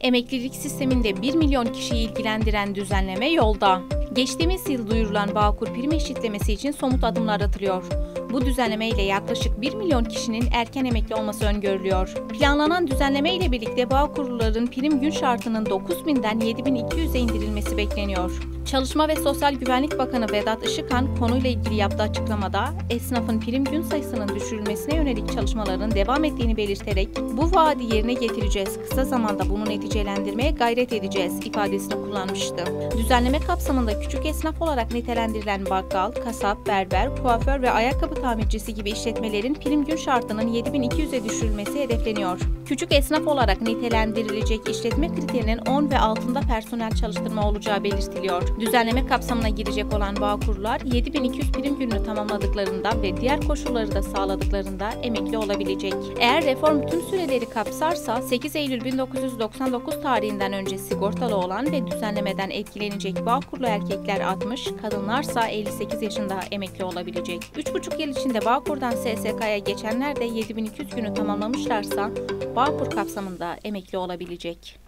Emeklilik sisteminde 1 milyon kişiyi ilgilendiren düzenleme yolda. Geçtiğimiz yıl duyurulan Bağkur prim eşitlemesi için somut adımlar atılıyor. Bu düzenleme ile yaklaşık 1 milyon kişinin erken emekli olması öngörülüyor. Planlanan düzenleme ile birlikte Bağkurluların prim gün şartının 9.000'den 7.200'e indirilmesi bekleniyor. Çalışma ve Sosyal Güvenlik Bakanı Vedat Işıkhan konuyla ilgili yaptığı açıklamada esnafın prim gün sayısının düşürülmesine yönelik çalışmaların devam ettiğini belirterek bu vaadi yerine getireceğiz, kısa zamanda bunu neticelendirmeye gayret edeceğiz ifadesini kullanmıştı. Düzenleme kapsamında küçük esnaf olarak nitelendirilen bakkal, kasap, berber, kuaför ve ayakkabı tamircisi gibi işletmelerin prim gün şartının 7.200'e düşürülmesi hedefleniyor. Küçük esnaf olarak nitelendirilecek işletme kriterinin 10 ve altında personel çalıştırma olacağı belirtiliyor. Düzenleme kapsamına girecek olan Bağkurlular 7.200 prim gününü tamamladıklarında ve diğer koşulları da sağladıklarında emekli olabilecek. Eğer reform tüm süreleri kapsarsa 8 Eylül 1999 tarihinden önce sigortalı olan ve düzenlemeden etkilenecek Bağkurlu erkekler 60, kadınlarsa 58 yaşında emekli olabilecek. 3,5 yıl içinde Bağkur'dan SSK'ya geçenler de 7.200 günü tamamlamışlarsa Bağkur kapsamında emekli olabilecek.